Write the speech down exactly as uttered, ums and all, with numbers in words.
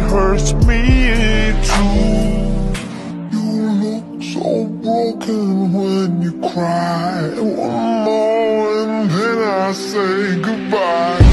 hurts me too. You look so broken when you cry. One more and then I say goodbye.